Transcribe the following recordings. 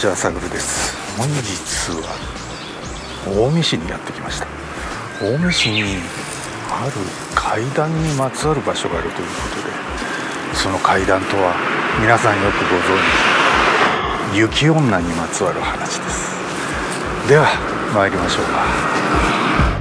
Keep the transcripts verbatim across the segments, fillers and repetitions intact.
ちは、さぐるです。本日は青梅市にやってきました。青梅市にある階段にまつわる場所があるということで、その階段とは皆さんよくご存知、雪女にまつわる話です。では参りましょうか。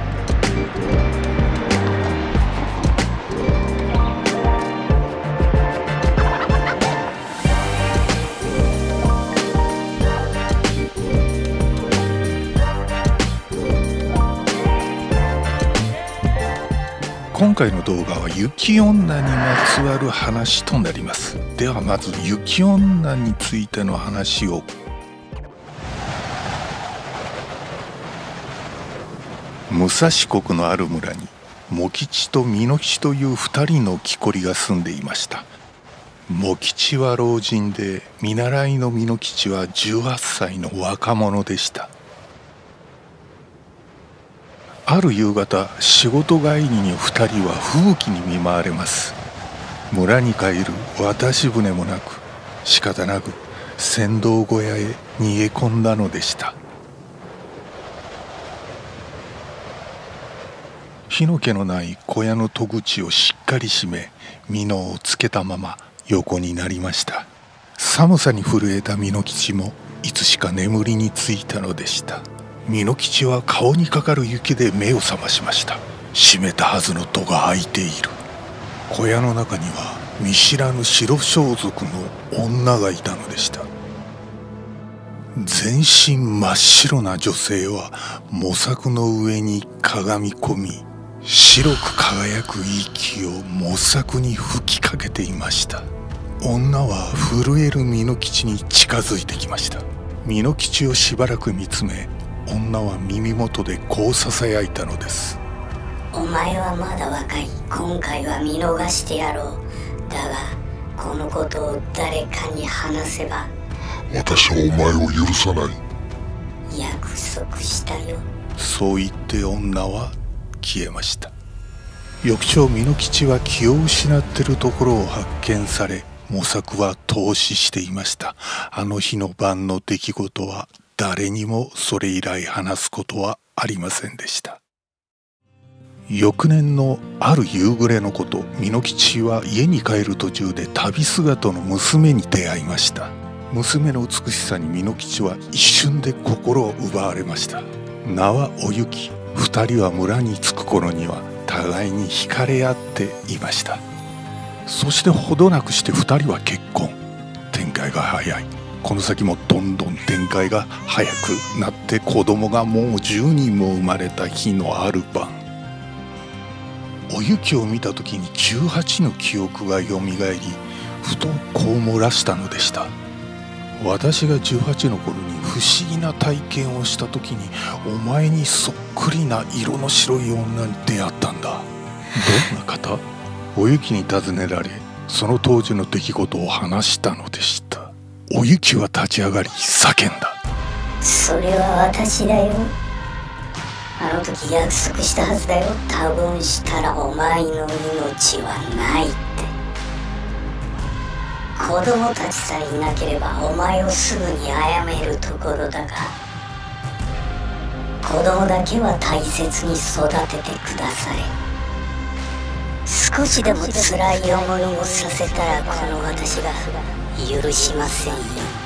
今回の動画は雪女にまつわる話となります。ではまず雪女についての話を。武蔵国のある村に茂吉と美濃吉という二人の木こりが住んでいました。茂吉は老人で、見習いの美濃吉はじゅうはっさいの若者でした。ある夕方、仕事帰りに二人は吹雪に見舞われます。村に帰る渡し船もなく、仕方なく船頭小屋へ逃げ込んだのでした。火の気のない小屋の戸口をしっかり閉め、美濃をつけたまま横になりました。寒さに震えた美濃吉もいつしか眠りについたのでした。美濃吉は顔にかかる雪で目を覚ましました。閉めたはずの戸が開いている。小屋の中には見知らぬ白装束の女がいたのでした。全身真っ白な女性は模索の上にかがみ込み、白く輝く息を模索に吹きかけていました。女は震える美濃吉に近づいてきました。美濃吉をしばらく見つめ、女は耳元でこうささやいたのです。 お前はまだ若い。今回は見逃してやろう。だがこのことを誰かに話せば私はお前を許さない。 約束したよ。 そう言って女は消えました。翌朝、美濃吉は気を失っているところを発見され、模索は凍死していました。あの日の晩の出来事は誰にもそれ以来話すことはありませんでした。翌年のある夕暮れのこと、美濃吉は家に帰る途中で旅姿の娘に出会いました。娘の美しさに美濃吉は一瞬で心を奪われました。名はお雪。二人は村に着く頃には互いに惹かれ合っていました。そしてほどなくして二人は結婚。展開が早い。この先もどんどん展開が早くなって、子供がもうじゅうにんも生まれた日のある晩、お雪を見た時にじゅうはちの記憶がよみがえり、ふとこう漏らしたのでした。私がじゅうはちの頃に不思議な体験をした時に、お前にそっくりな色の白い女に出会ったんだ。どんな方？お雪に尋ねられ、その当時の出来事を話したのでした。お雪は立ち上がり叫んだ。 それは私だよ。あの時約束したはずだよ。多分したらお前の命はないって。子供たちさえいなければお前をすぐに殺めるところだが、子供だけは大切に育ててください。少しでも辛い思いをさせたらこの私が許しませんよ。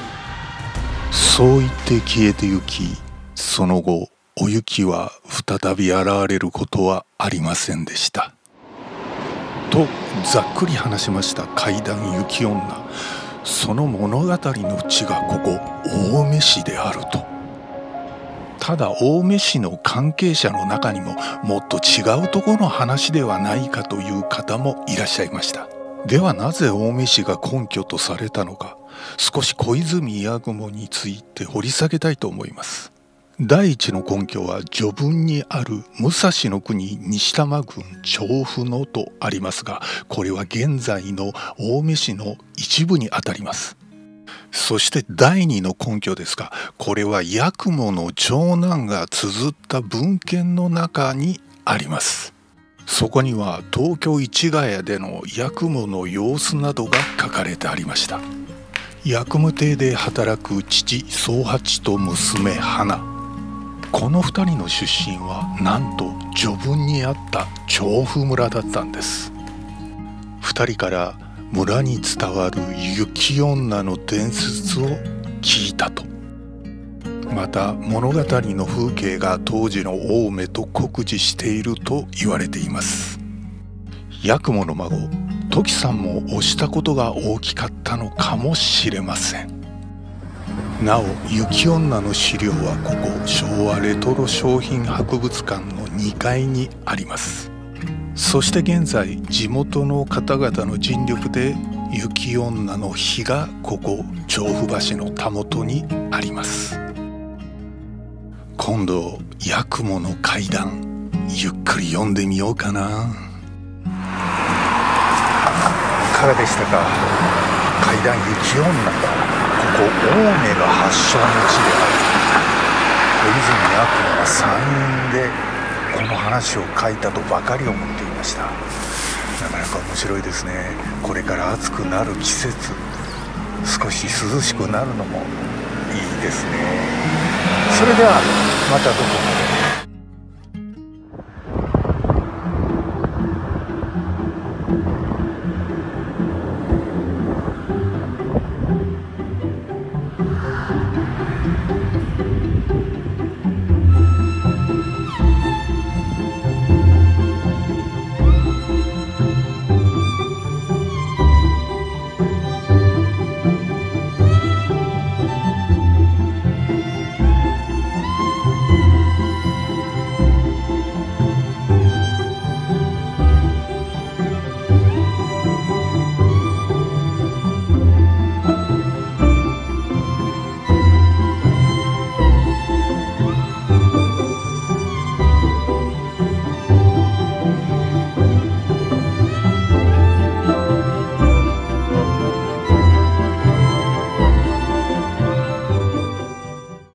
そう言って消えてゆき、その後お雪は再び現れることはありませんでした。とざっくり話しました怪談雪女。その物語の地がここ青梅市であると。ただ青梅市の関係者の中にも、もっと違うところの話ではないかという方もいらっしゃいました。ではなぜ青梅市が根拠とされたのか、少し小泉八雲について掘り下げたいと思います。第一の根拠は序文にある武蔵の国西多摩郡調布野とありますが、これは現在の青梅市の一部にあたります。そして第二の根拠ですが、これは八雲の長男が綴った文献の中にあります。そこには東京市ヶ谷での八雲の様子などが書かれてありました。 薬務亭で働く父宗八と娘花、このふたりの出身はなんと序文にあった調布村だったんです。ふたりから村に伝わる雪女の伝説を聞いたと。また物語の風景が当時の青梅と酷似していると言われています。八雲の孫時さんも推したことが大きかったのかもしれません。なお雪女の資料はここ昭和レトロ商品博物館のにかいにあります。そして現在地元の方々の尽力で雪女の碑がここ調布橋のたもとにあります。今度八雲の階段ゆっくり読んでみようかな。いかがでしたか。階段雪女、ここ青梅が発祥の地である小泉八雲は山陰でこの話を書いたとばかり思っていました。なかなか面白いですね。これから暑くなる季節、少し涼しくなるのもいいですね。それではまたどこかで。